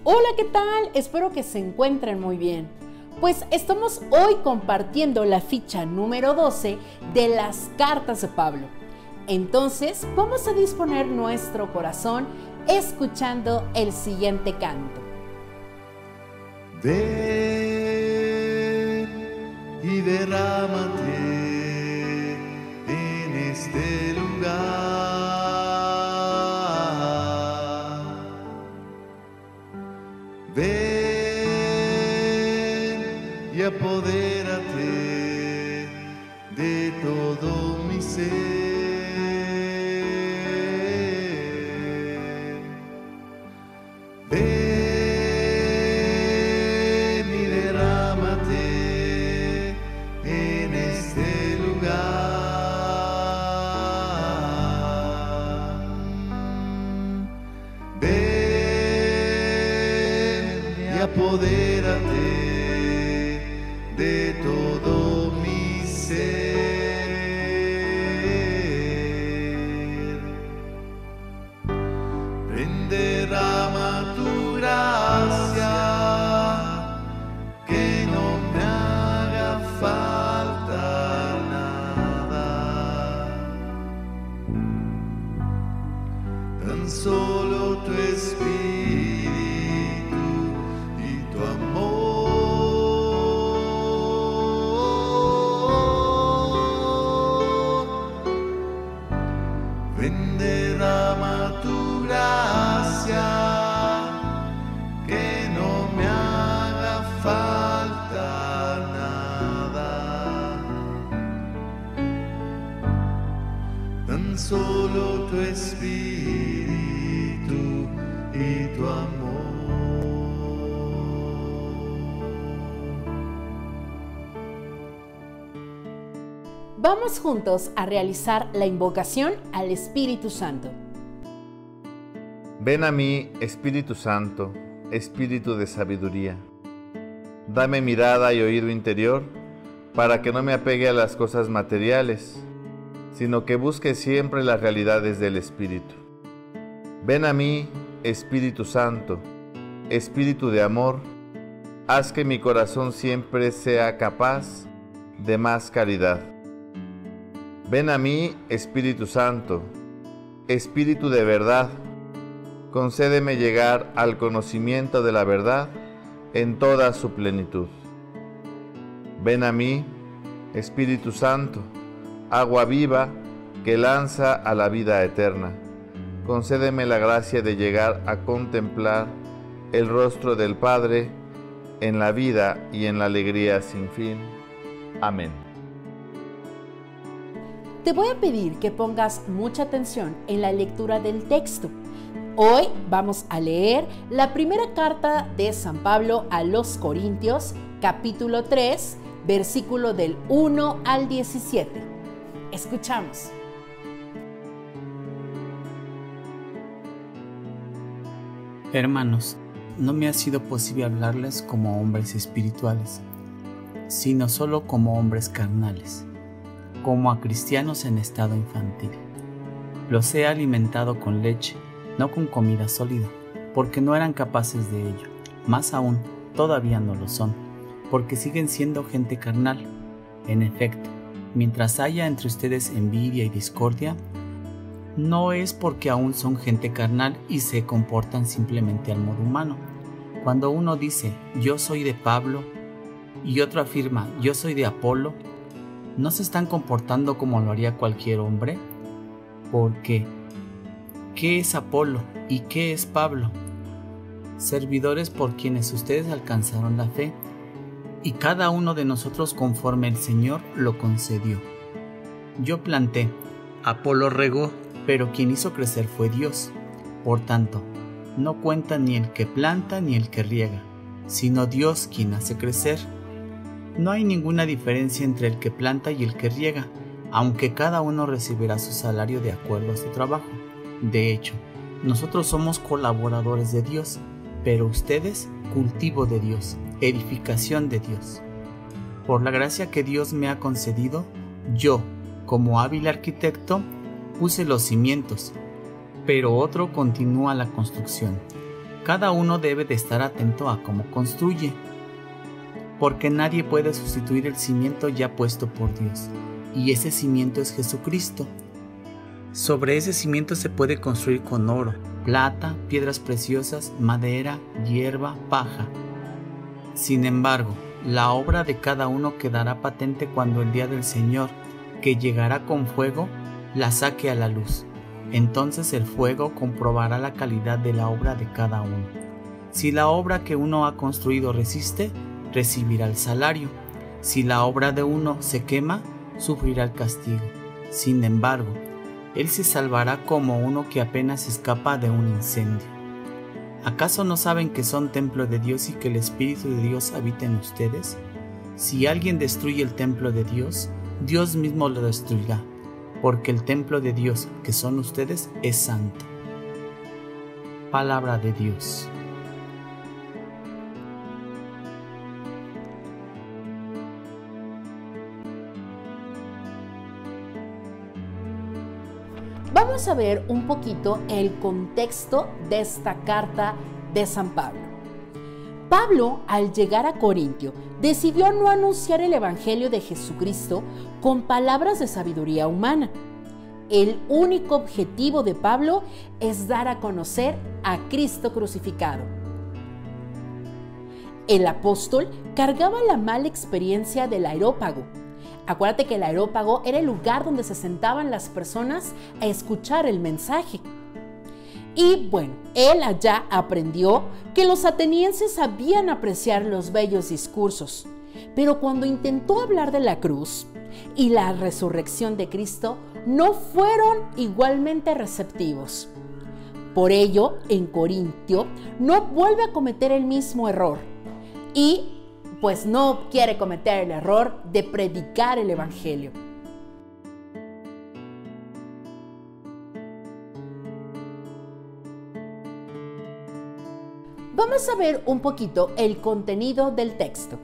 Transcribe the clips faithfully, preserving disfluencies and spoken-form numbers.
Hola, ¿qué tal? Espero que se encuentren muy bien. Pues estamos hoy compartiendo la ficha número doce de las cartas de Pablo. Entonces, vamos a disponer nuestro corazón escuchando el siguiente canto. Ven y derrámate en este lugar. Ven y apodérate de todo mi ser. Ven y derrámate en este lugar. Ven y apodérate de todo mi ser. Ven, derrama tu gracia, que no me haga falta nada. Tan solo tu espíritu y tu amor. Ven, derrama tu gracia, que no me haga falta nada. Tan solo tu espíritu y tu amor. Vamos juntos a realizar la invocación al Espíritu Santo. Ven a mí, Espíritu Santo, Espíritu de sabiduría. Dame mirada y oído interior para que no me apegue a las cosas materiales, sino que busque siempre las realidades del Espíritu. Ven a mí, Espíritu Santo, Espíritu de amor, haz que mi corazón siempre sea capaz de más caridad. Ven a mí, Espíritu Santo, Espíritu de verdad, concédeme llegar al conocimiento de la verdad en toda su plenitud. Ven a mí, Espíritu Santo, agua viva que lanza a la vida eterna. Concédeme la gracia de llegar a contemplar el rostro del Padre en la vida y en la alegría sin fin. Amén. Te voy a pedir que pongas mucha atención en la lectura del texto. Hoy vamos a leer la primera carta de San Pablo a los Corintios, capítulo tres, versículo del uno al diecisiete. Escuchamos. Hermanos, no me ha sido posible hablarles como hombres espirituales, sino solo como hombres carnales, como a cristianos en estado infantil. Los he alimentado con leche, no con comida sólida, porque no eran capaces de ello. Más aún, todavía no lo son, porque siguen siendo gente carnal. En efecto, mientras haya entre ustedes envidia y discordia, no es porque aún son gente carnal y se comportan simplemente al modo humano. Cuando uno dice, yo soy de Pablo, y otro afirma, yo soy de Apolo, ¿no se están comportando como lo haría cualquier hombre? Porque, ¿qué es Apolo y qué es Pablo? Servidores por quienes ustedes alcanzaron la fe, y cada uno de nosotros conforme el Señor lo concedió. Yo planté, Apolo regó, pero quien hizo crecer fue Dios. Por tanto, no cuenta ni el que planta ni el que riega, sino Dios quien hace crecer. No hay ninguna diferencia entre el que planta y el que riega, aunque cada uno recibirá su salario de acuerdo a su trabajo. De hecho, nosotros somos colaboradores de Dios, pero ustedes cultivo de Dios, edificación de Dios. Por la gracia que Dios me ha concedido, yo, como hábil arquitecto, puse los cimientos, pero otro continúa la construcción. Cada uno debe de estar atento a cómo construye, porque nadie puede sustituir el cimiento ya puesto por Dios, y ese cimiento es Jesucristo. Sobre ese cimiento se puede construir con oro, plata, piedras preciosas, madera, hierba, paja. Sin embargo, la obra de cada uno quedará patente cuando el día del Señor, que llegará con fuego, la saque a la luz. Entonces el fuego comprobará la calidad de la obra de cada uno. Si la obra que uno ha construido resiste, recibirá el salario. Si la obra de uno se quema, sufrirá el castigo. Sin embargo, él se salvará como uno que apenas escapa de un incendio. ¿Acaso no saben que son templo de Dios y que el Espíritu de Dios habita en ustedes? Si alguien destruye el templo de Dios, Dios mismo lo destruirá, porque el templo de Dios, que son ustedes, es santo. Palabra de Dios. Vamos a ver un poquito el contexto de esta carta de San Pablo. Pablo, al llegar a Corintio, decidió no anunciar el Evangelio de Jesucristo con palabras de sabiduría humana. El único objetivo de Pablo es dar a conocer a Cristo crucificado. El apóstol cargaba la mala experiencia del Areópago. Acuérdate que el Areópago era el lugar donde se sentaban las personas a escuchar el mensaje. Y bueno, él allá aprendió que los atenienses sabían apreciar los bellos discursos, pero cuando intentó hablar de la cruz y la resurrección de Cristo, no fueron igualmente receptivos. Por ello, en Corintio no vuelve a cometer el mismo error y pues no quiere cometer el error de predicar el Evangelio. Vamos a ver un poquito el contenido del texto.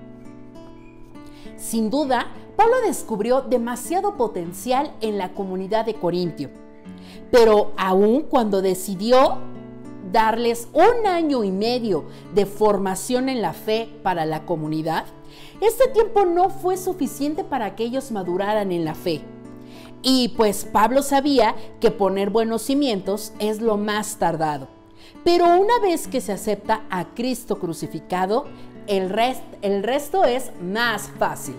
Sin duda, Pablo descubrió demasiado potencial en la comunidad de Corintio, pero aun cuando decidió darles un año y medio de formación en la fe para la comunidad, este tiempo no fue suficiente para que ellos maduraran en la fe. Y pues Pablo sabía que poner buenos cimientos es lo más tardado. Pero una vez que se acepta a Cristo crucificado, el, rest, el resto es más fácil.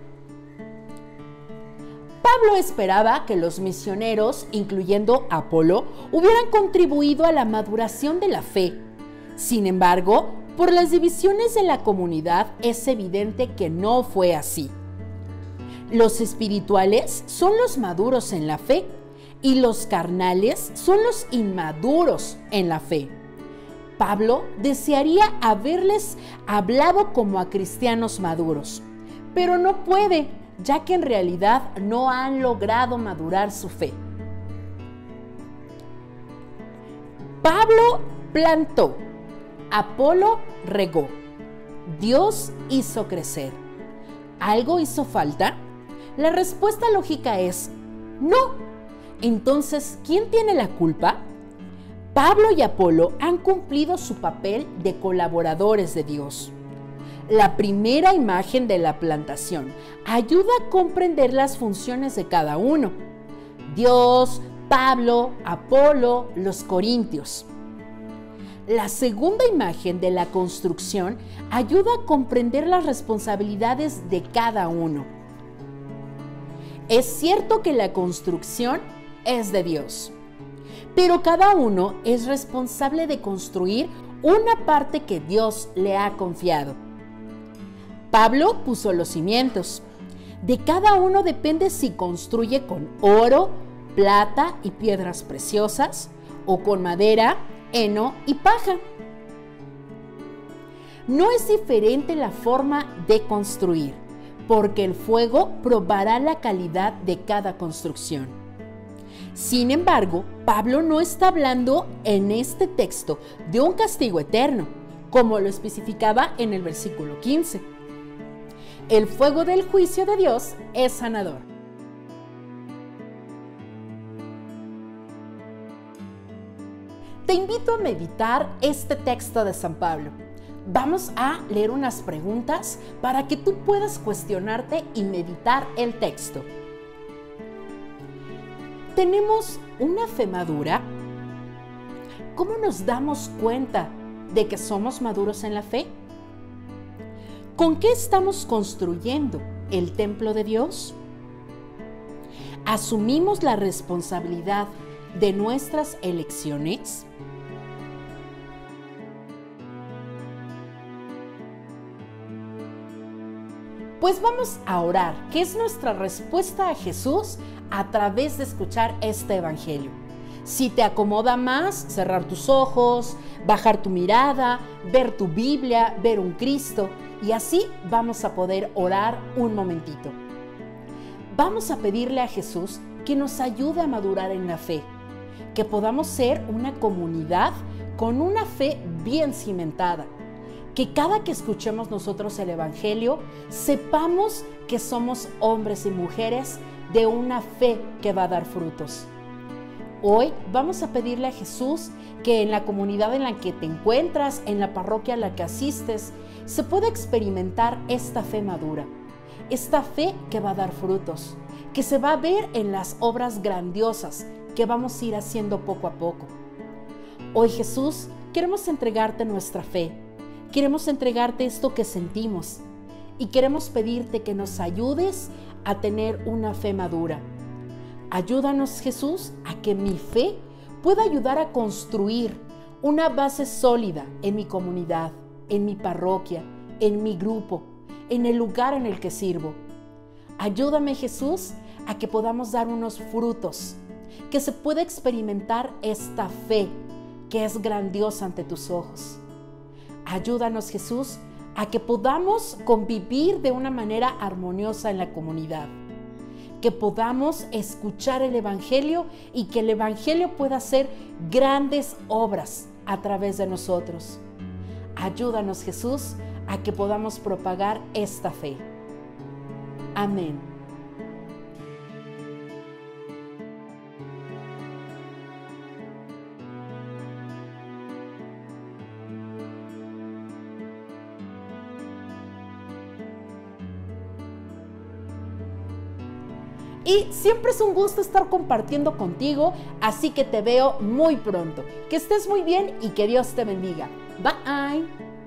Pablo esperaba que los misioneros, incluyendo Apolo, hubieran contribuido a la maduración de la fe. Sin embargo, por las divisiones de la comunidad es evidente que no fue así. Los espirituales son los maduros en la fe y los carnales son los inmaduros en la fe. Pablo desearía haberles hablado como a cristianos maduros, pero no puede, ya que en realidad no han logrado madurar su fe. Pablo plantó, Apolo regó, Dios hizo crecer. ¿Algo hizo falta? La respuesta lógica es no. Entonces, ¿quién tiene la culpa? Pablo y Apolo han cumplido su papel de colaboradores de Dios. La primera imagen de la plantación ayuda a comprender las funciones de cada uno. Dios, Pablo, Apolo, los corintios. La segunda imagen de la construcción ayuda a comprender las responsabilidades de cada uno. Es cierto que la construcción es de Dios, pero cada uno es responsable de construir una parte que Dios le ha confiado. Pablo puso los cimientos. De cada uno depende si construye con oro, plata y piedras preciosas o con madera, heno y paja. No es diferente la forma de construir, porque el fuego probará la calidad de cada construcción. Sin embargo, Pablo no está hablando en este texto de un castigo eterno, como lo especificaba en el versículo quince. El fuego del juicio de Dios es sanador. Te invito a meditar este texto de San Pablo. Vamos a leer unas preguntas para que tú puedas cuestionarte y meditar el texto. ¿Tenemos una fe madura? ¿Cómo nos damos cuenta de que somos maduros en la fe? ¿Con qué estamos construyendo el templo de Dios? ¿Asumimos la responsabilidad de nuestras elecciones? Pues vamos a orar, que es nuestra respuesta a Jesús a través de escuchar este evangelio. Si te acomoda más, cerrar tus ojos, bajar tu mirada, ver tu Biblia, ver un Cristo, y así vamos a poder orar un momentito. Vamos a pedirle a Jesús que nos ayude a madurar en la fe, que podamos ser una comunidad con una fe bien cimentada, que cada que escuchemos nosotros el evangelio, sepamos que somos hombres y mujeres de una fe que va a dar frutos. Hoy vamos a pedirle a Jesús que en la comunidad en la que te encuentras, en la parroquia a la que asistes, se pueda experimentar esta fe madura, esta fe que va a dar frutos, que se va a ver en las obras grandiosas que vamos a ir haciendo poco a poco. Hoy, Jesús, queremos entregarte nuestra fe, queremos entregarte esto que sentimos y queremos pedirte que nos ayudes a tener una fe madura. Ayúdanos, Jesús, a que mi fe pueda ayudar a construir una base sólida en mi comunidad, en mi parroquia, en mi grupo, en el lugar en el que sirvo. Ayúdame, Jesús, a que podamos dar unos frutos, que se pueda experimentar esta fe que es grandiosa ante tus ojos. Ayúdanos, Jesús, a que podamos convivir de una manera armoniosa en la comunidad, que podamos escuchar el evangelio y que el evangelio pueda hacer grandes obras a través de nosotros. Ayúdanos, Jesús, a que podamos propagar esta fe. Amén. Y siempre es un gusto estar compartiendo contigo, así que te veo muy pronto. Que estés muy bien y que Dios te bendiga. Bye.